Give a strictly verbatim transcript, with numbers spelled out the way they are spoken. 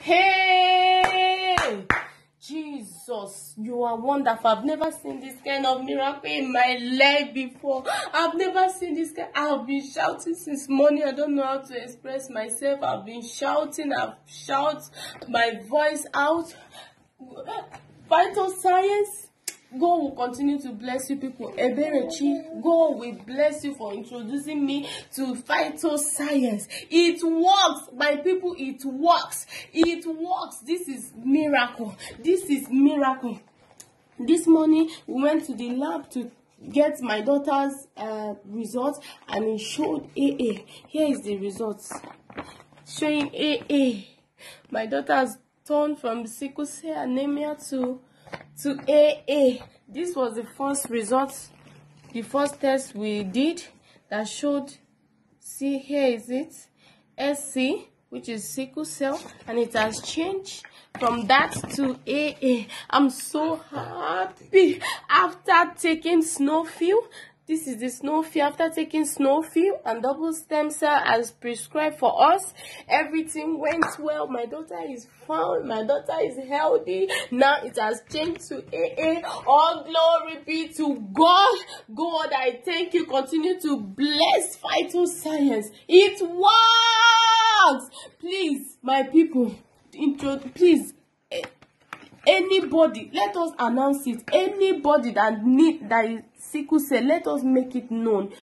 Hey, Jesus, you are wonderful. I've never seen this kind of miracle in my life before. I've never seen this kind. I've been shouting since morning. I don't know how to express myself. I've been shouting. I've shouted my voice out. Vital science. God will continue to bless you people. Eberechi, God will bless you for introducing me to vital science. It works, my people, it works. It works. This is miracle. This is miracle. This morning, we went to the lab to get my daughter's uh, results, and it showed A A. Here is the results. Showing A A. My daughter has turned from sickle cell anemia to to A A. This was the first result, the first test we did that showed, see here is it, S C, which is sickle cell, and it has changed from that to A A. I'm so happy. After taking Snowfield, this is the Snowfield. After taking Snowfield and double stem cell as prescribed for us, everything went well. My daughter is found. My daughter is healthy. Now it has changed to A A. All glory be to God. God, I thank you. Continue to bless vital science. It works. Please, my people, intro, please. Anybody, let us announce it. Anybody that need that is sickle cell, let us make it known.